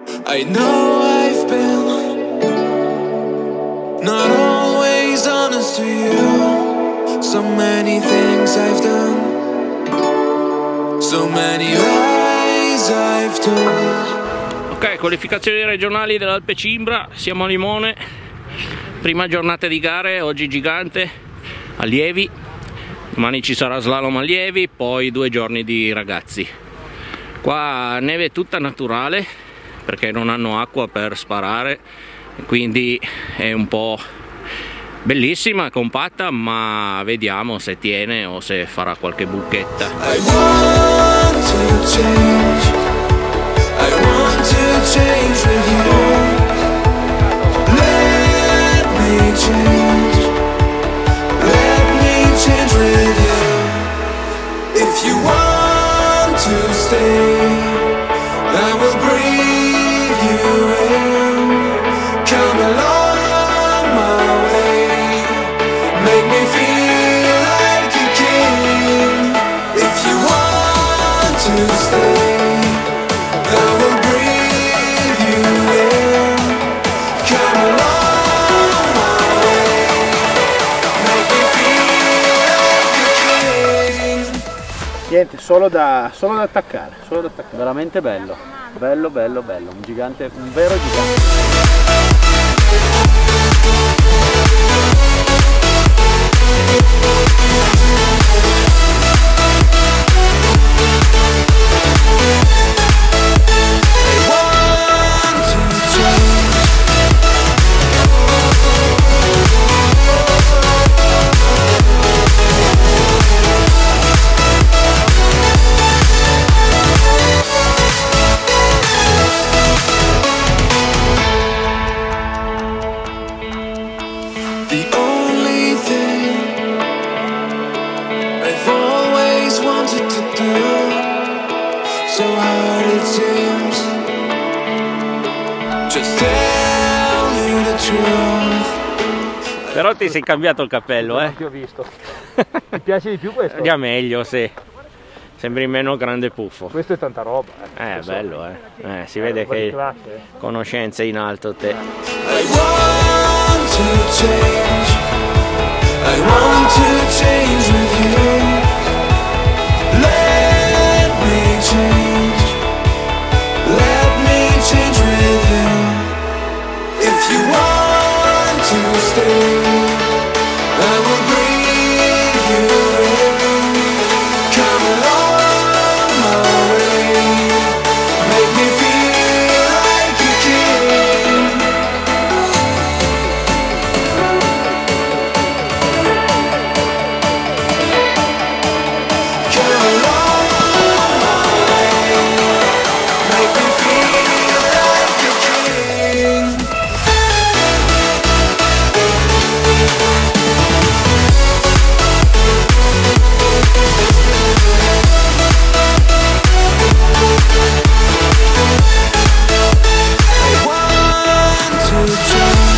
I know I've been not always honest to you. So many things I've done, so many lies I've told. Ok, qualificazioni regionali dell'Alpe Cimbra, siamo a Limone, prima giornata di gare, oggi gigante, allievi, domani ci sarà slalom allievi, poi 2 giorni di ragazzi. Qua neve tutta naturale perché non hanno acqua per sparare, quindi è un po' bellissima, compatta, ma vediamo se tiene o se farà qualche buchetta. I want to change. I want to change with you. Let me change. Let me change with you. If you want to stay, I will breathe you in. Come along my way. Make me feel like a king. If you want to stay, I will breathe you in. Come along my way. Make me feel like a king. Niente, solo da attaccare, veramente bello, bello, un gigante, un vero gigante. The only thing I've always wanted to do, so hard it seems, just tell you the truth. Però ti sei cambiato il cappello, Ti ho visto. Ti piace di più questo? Già meglio, sì. Sembri meno grande puffo. Questo è tanta roba. Bello, si vede che conoscenze in alto te. I want to change. I want to change with you. Let me change. Let me change with you. If you want to stay, I will breathe you in. Come along my way. Make me feel like a king. Come along my way. Make me feel like a king. I want to change.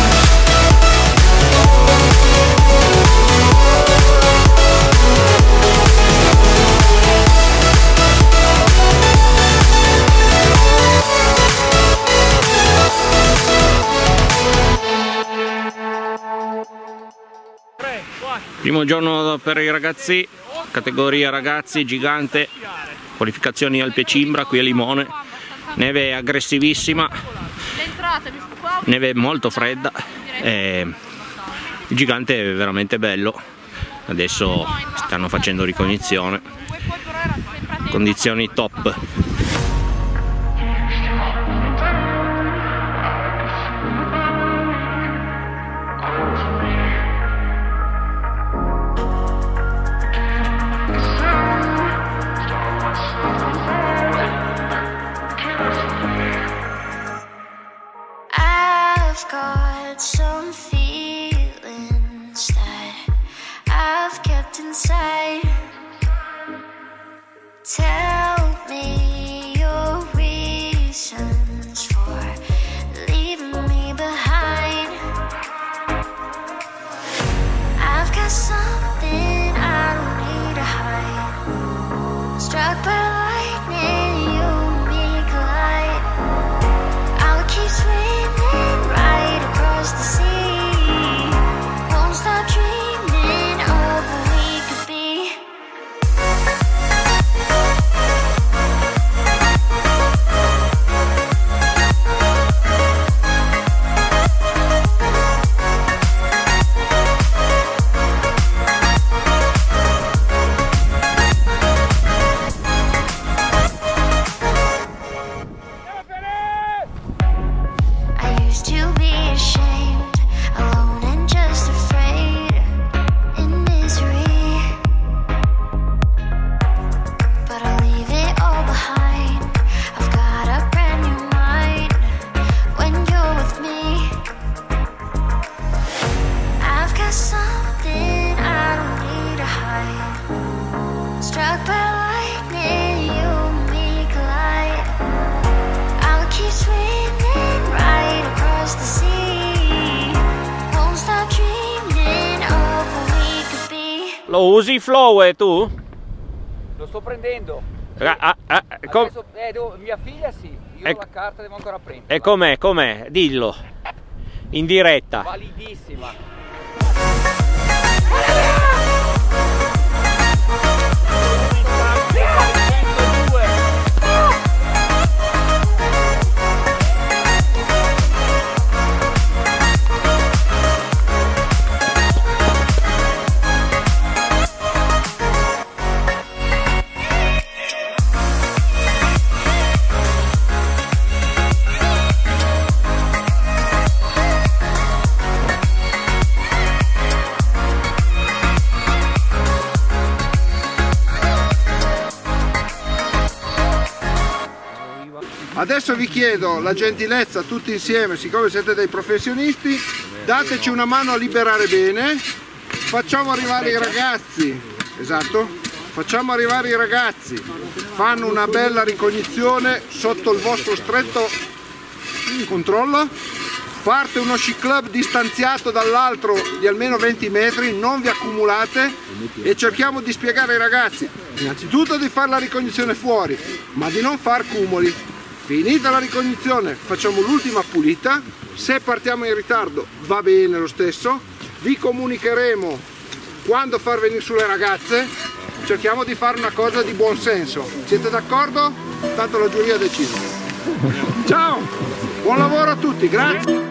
Primo giorno per i ragazzi, categoria ragazzi, gigante, qualificazioni Alpe Cimbra qui a Limone, neve aggressivissima, neve molto fredda, il gigante è veramente bello, adesso stanno facendo ricognizione, condizioni top. I've got some feelings that I've kept inside. Tell me Lo usi il Flow tu? Lo sto prendendo. Adesso, mia figlia sì, io la carta devo ancora prendere. E com'è? Com'è? Dillo. In diretta. Validissima. Adesso vi chiedo la gentilezza tutti insieme, siccome siete dei professionisti, dateci una mano a liberare bene, facciamo arrivare i ragazzi, esatto, facciamo arrivare i ragazzi, fanno una bella ricognizione sotto il vostro stretto controllo, parte uno sci club distanziato dall'altro di almeno 20 metri, non vi accumulate e cerchiamo di spiegare ai ragazzi innanzitutto di fare la ricognizione fuori, ma di non far cumuli. Finita la ricognizione facciamo l'ultima pulita, se partiamo in ritardo va bene lo stesso, vi comunicheremo quando far venire sulle ragazze, cerchiamo di fare una cosa di buon senso, siete d'accordo? Tanto la giuria ha deciso. Ciao, buon lavoro a tutti, grazie!